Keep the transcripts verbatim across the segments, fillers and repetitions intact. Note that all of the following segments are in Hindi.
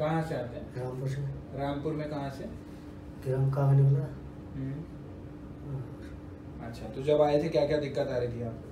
कहाँ से आते हैं? रामपुर से। रामपुर में कहाँ से? किरण कहाँ निकला। अच्छा, तो जब आए थे क्या क्या दिक्कत आ रही थी आपको?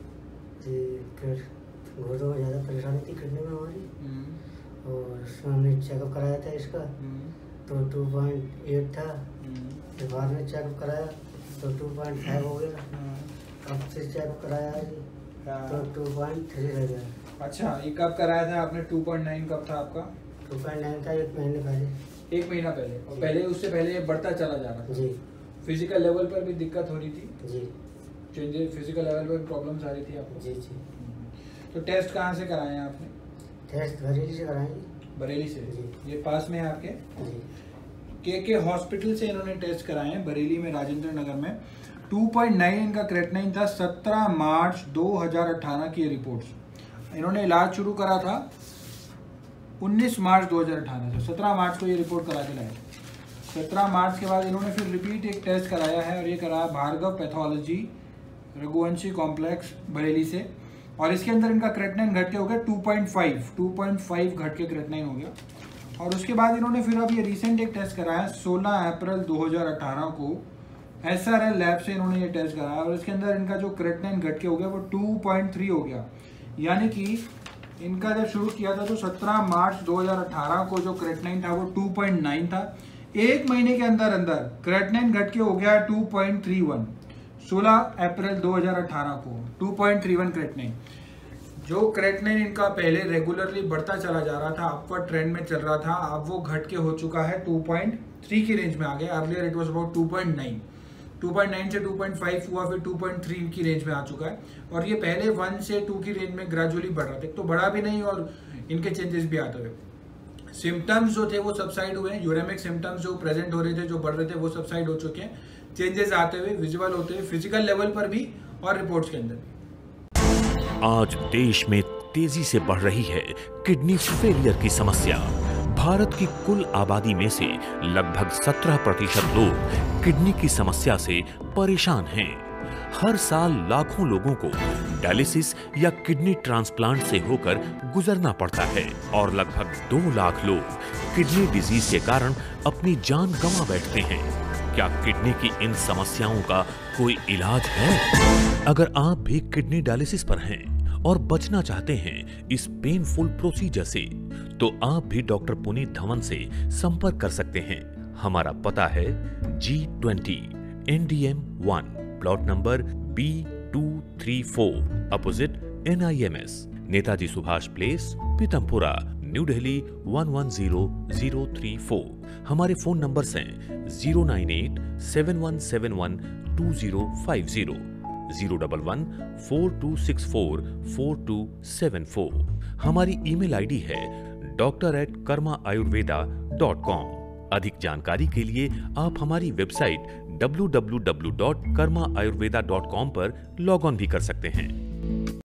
घुटनों में ज़्यादा परेशानी थी किडनी में हमारी, और हमने चेकअप कराया था इसका तो टू पॉइंट एट था। फिर बाद में चेकअप कराया तो टू पॉइंट फाइव हो गया। अब से चेकअप कराया तो टू पॉइंट थ्री रह गया। अच्छा, ये कब कराया था आपने? टू पॉइंट नाइन कब था आपका? टू पॉइंट नाइन था एक महीने पहले। एक महीना पहले? और पहले उससे पहले ये बढ़ता चला जा रहा था? जी। फिजिकल लेवल पर भी दिक्कत हो रही थी? जी। चेंजेस फिजिकल लेवल पर प्रॉब्लम्स आ रही थी आपको? जी जी। तो टेस्ट कहाँ से कराए हैं आपने? टेस्ट बरेली से कराए। बरेली से? जी। ये पास में है आपके? जी। के के हॉस्पिटल से इन्होंने टेस्ट कराए हैं बरेली में, राजेंद्र नगर में। टू पॉइंट नाइन इनका क्रेटनाइन था। सत्रह मार्च दो हज़ार अठारह की रिपोर्ट्स। इन्होंने इलाज शुरू करा था उन्नीस मार्च दो हज़ार अठारह से। सत्रह मार्च को ये रिपोर्ट करा के लाए। सत्रह मार्च के बाद इन्होंने फिर रिपीट एक टेस्ट कराया है, और ये कराया भार्गव पैथोलॉजी रघुवंशी कॉम्प्लेक्स बरेली से, और इसके अंदर इनका क्रेटनाइन घट के हो गया two point five. Two point five घट के क्रेटनाइन हो गया। और उसके बाद इन्होंने फिर अब ये रिसेंट एक टेस्ट कराया सोलह अप्रैल दो हज़ार अठारह को एस आर एल लैब से इन्होंने ये टेस्ट कराया, और इसके अंदर इनका जो क्रेटनाइन घट के हो गया वो टू पॉइंट थ्री हो गया। यानी कि इनका जब शुरू किया था तो सत्रह मार्च दो हज़ार अठारह को जो क्रेटनाइन था वो टू पॉइंट नाइन था। एक महीने के अंदर अंदर क्रेटनाइन घट के हो गया टू पॉइंट थ्री वन। सोलह अप्रैल दो हज़ार अठारह को two point three one creatinine. जो क्रेटनाइन इनका पहले रेगुलरली बढ़ता चला जा रहा था, अपवर्ड ट्रेंड में चल रहा था, अब वो घट के हो चुका है टू पॉइंट थ्री की रेंज में आ गया। Earlier it was about two point nine. Two point nine से टू पॉइंट फाइव हुआ, फिर टू पॉइंट थ्री की रेंज में आ चुका है। और ये पहले वन से टू की रेंज में ग्रेजुअली बढ़ रहा था, तो बढ़ा भी नहीं और इनके चेंजेस भी आते हुए। सिम्टम्स जो थे वो सबसाइड हुए हैं। यूरेमिक सिम्टम्स जो प्रेजेंट हो रहे थे, जो बढ़ रहे थे, वो सबसाइड हो चुके हैं। चेंजेस आते हुए विजुअल होते हुए फिजिकल लेवल पर भी और रिपोर्ट्स के अंदर भी। आज देश में तेजी से बढ़ रही है किडनी फेलियर की समस्या। भारत की कुल आबादी में से लगभग सत्रह प्रतिशत लोग किडनी की समस्या से परेशान हैं। हर साल लाखों लोगों को डायलिसिस या किडनी ट्रांसप्लांट से होकर गुजरना पड़ता है, और लगभग दो लाख लोग किडनी डिजीज के कारण अपनी जान गंवा बैठते हैं। क्या किडनी की इन समस्याओं का कोई इलाज है? अगर आप भी किडनी डायलिसिस पर हैं और बचना चाहते हैं इस पेनफुल प्रोसीजर से, तो आप भी डॉक्टर पुनीत धवन से संपर्क कर सकते हैं। हमारा पता है जी twenty N D M one, plot number B two three four, opposite N I M S, Netaji Subhash Place, Pitampura, new Delhi one one zero zero three four. हमारे फोन नंबर्स हैं zero nine eight seven one seven one two zero five zero, zero one one four two six four four two seven four. हमारी ईमेल आईडी है doctor at Karma Ayurveda dot com. अधिक जानकारी के लिए आप हमारी website W W W dot Karma Ayurveda dot com पर लॉग ऑन भी कर सकते हैं।